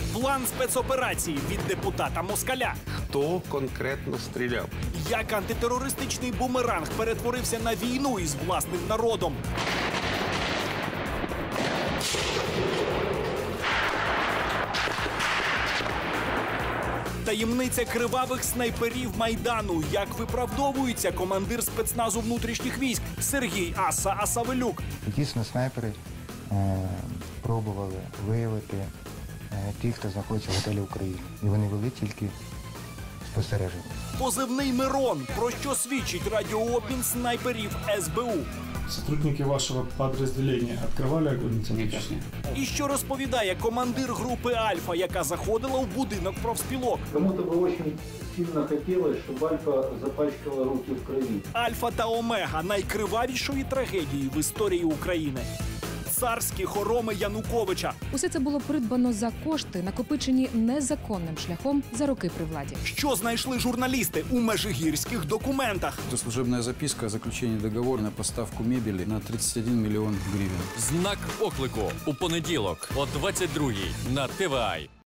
План спецоперації від депутата Москаля. Хто конкретно стріляв? Як антитерористичний бумеранг перетворився на війну із власним народом. Таємниця кривавих снайперів Майдану. Як виправдовується командир спецназу внутрішніх військ Сергій Аса Асавелюк. Дійсно, снайпери пробували виявити тих, хто знаходиться в готелі України. І вони вели тільки спостереження. Позивний Мирон. Про що свідчить радіообмін снайперів СБУ. Сотрудники вашего подразделения открывали огонь? Конечно. І що розповідає командир групи «Альфа», яка заходила в будинок профспілок. Кому-то бы очень сильно хотелось, чтобы Альфа запачкала руки в крови. Альфа та Омега – найкривавішої трагедії в історії України. Царські хороми Януковича. Усе це було придбано за кошти, накопичені незаконним шляхом за роки при владі. Що знайшли журналісти у межигірських документах? Это служебная записка о заключении договора на поставку мебели на 31 миллион гривен. Знак оклику у понеділок о 22-й на ТВА.